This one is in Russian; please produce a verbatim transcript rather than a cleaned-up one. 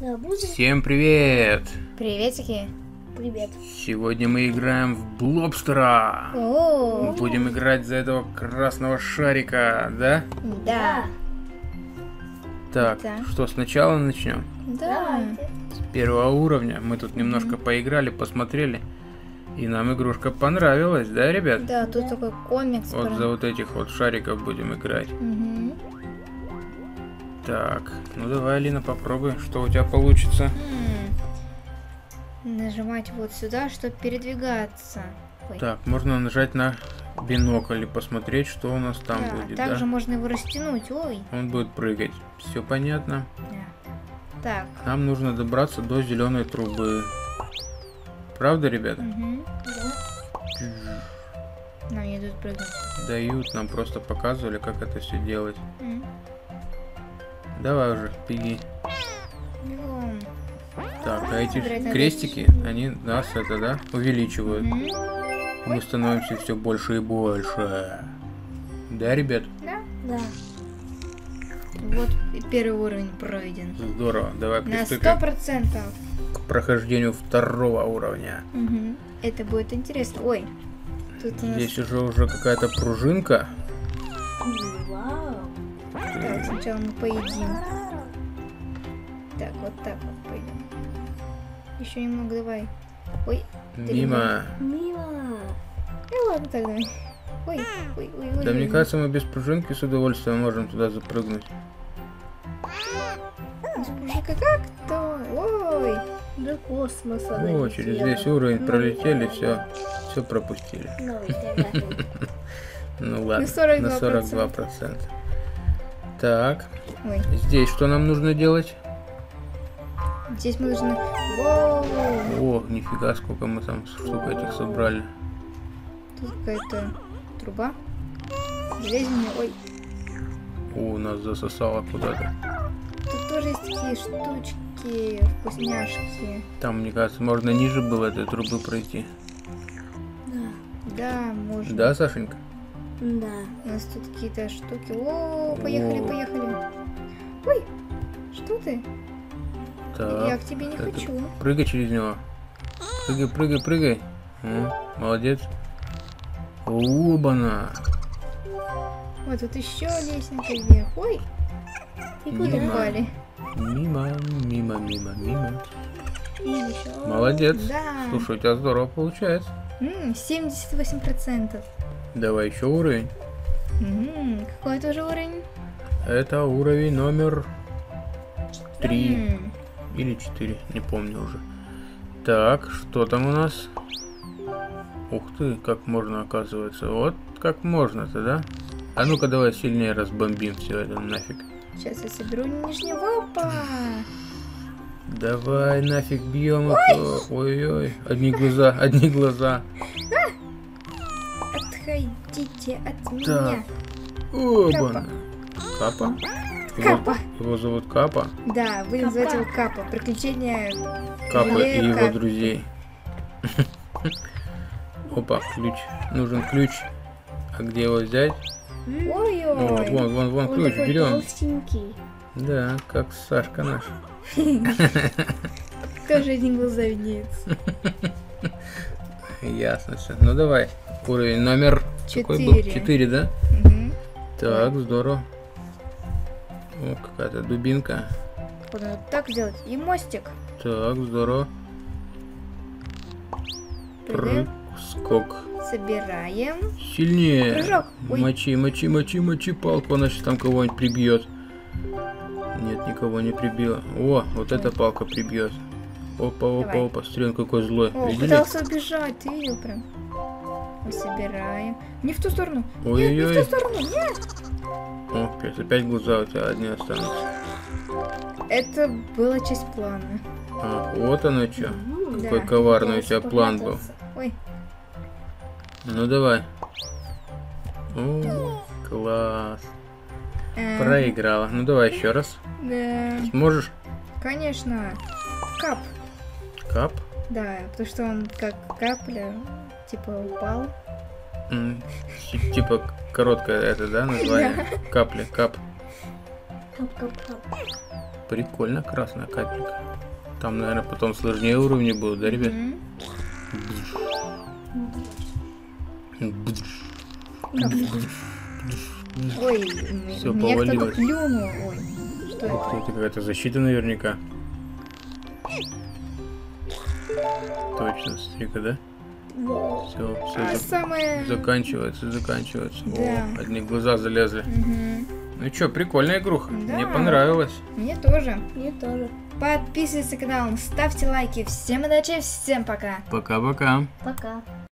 Всем привет! Приветики! Привет! Сегодня мы играем в Блобстера! О, Будем играть за этого красного шарика, да? да, Так, Да. что, сначала начнем? да. С первого уровня. Мы тут немножко поиграли, посмотрели. И нам игрушка понравилась, да, ребят? Да, тут такой комикс. Вот про- за вот этих вот шариков будем играть. Мгм. Так, ну давай, Алина, попробуй, что у тебя получится. М. Нажимать вот сюда, чтобы передвигаться. Ой. Так, можно нажать на бинокль и посмотреть, что у нас там Да, будет, также да? можно его растянуть. Ой. Он будет прыгать. Все понятно. Да. Так. Нам нужно добраться до зеленой трубы. Правда, ребята? Мгм. Нам не идут прыгать. Дают, нам просто показывали, как это все делать. М. Давай уже, беги. Бегом. Так, а эти Собирать надо. крестики, они нас это, да, увеличивают. Мгм. Мы становимся все больше и больше. Да, ребят? Да. Да. Вот и первый уровень пройден. Здорово. Давай На сто приступим процентов. к прохождению второго уровня. Мгм. Это будет интересно. Ой. Тут у нас... Здесь уже уже какая-то пружинка. Вау. Так, сначала мы поедим. Так, вот так вот пойдем. Еще немного давай. Ой, Мимо. Мило. ну ладно тогда. Ой, ой, ой, ой. Да ой, мне ой. кажется, мы без пружинки с удовольствием можем туда запрыгнуть. Слушай-ка, как то? Ой. До космоса. О, через весь уровень пролетели, все, все пропустили. Ну, давай. Ну ладно, сорок два на сорок два процента. Так, Ой, здесь что нам нужно делать? здесь мы должны... Воу. О, нифига, сколько мы там штук этих собрали. Тут какая-то труба. Залезем в неё. Ой, О, нас засосало куда-то. тут тоже есть такие штучки, вкусняшки. Там, мне кажется, можно ниже было этой трубы пройти. Да. Да, можно. Да, Сашенька? Да. У нас тут какие-то штуки. О, поехали, О. поехали. Ой, что ты? Так, Я к тебе не это- хочу. прыгай через него. Прыгай, прыгай, прыгай. О, молодец. Оба-на. Вот тут еще лестница вверх. Ой, И Мимо. куда? упали. Мимо, мимо, мимо, мимо. И еще. Молодец. Да. Слушай, у тебя здорово получается. М, семьдесят восемь процентов. Давай еще уровень. М, Какой это уже уровень? Это уровень номер три М, или четыре, не помню уже. Так, что там у нас? Ух ты, как можно, оказывается. Вот как можно-то, да? А ну-ка давай сильнее разбомбим все это нафиг. Сейчас я соберу нижнего. Опа. Давай нафиг бьем их. Ой-ой, одни глаза, одни глаза. Отходите от Так. меня. Оба. Капа? Его, Капа. его зовут Капа. Да, будем Капа. называть его Капа. Приключения. Капа и Лека. его друзей. Опа, ключ. Нужен ключ. А где его взять? О, Ой-ой. вон, вон, вон Он ключ, такой берем. толстенький. Да, как Сашка наш. Тоже один глаза виднеется. Ясно все. Ну давай. Уровень номер какой был? Четыре. Четыре, да? Мгм. Так, здорово. О, какая-то дубинка. Вот надо так сделать. И мостик. Так, здорово. Прыгаем. Прыг, скок. Собираем. Сильнее. Прыжок. Ой. Мочи, мочи, мочи, мочи палку, она сейчас там кого-нибудь прибьет. Нет, никого не прибила. О, вот эта палка прибьет. Опа, опа, Давай. опа, смотри, он какой злой. О, Видели? пытался убежать. Ты видел прям? Мы собираем. Не в ту сторону. Нет, не в Ой-ой-ой. ту сторону. Нет. О, опять, опять глаза у тебя одни останутся. Это была часть плана. А, вот оно что. М, Какой Да. коварный у пытался тебя план был. попрятаться. Ой, Ну давай. О, класс. э, Проиграла. Ну давай еще раз. да, Сможешь? конечно. Кап. Кап. Да, потому что он как капля, типа упал. М, ти- Типа короткое это, да, название? Капля, кап. Кап-кап-кап. Прикольно, красная капелька. Там, наверное, потом сложнее уровни будут, да, ребят? М. Ой, м- Всё, меня кто-то повалилось. плюнул. Ой, что Ух ты, это? это какая-то защита наверняка. Точно, смотри-ка, да? Да. Все, А все самое... заканчивается, заканчивается. Да. О, одни глаза залезли. Мгм. Ну чё, прикольная игруха. Да. Мне понравилось. Мне тоже. Мне тоже. Подписывайтесь на канал, ставьте лайки. Всем удачи, всем пока. Пока-пока. Пока.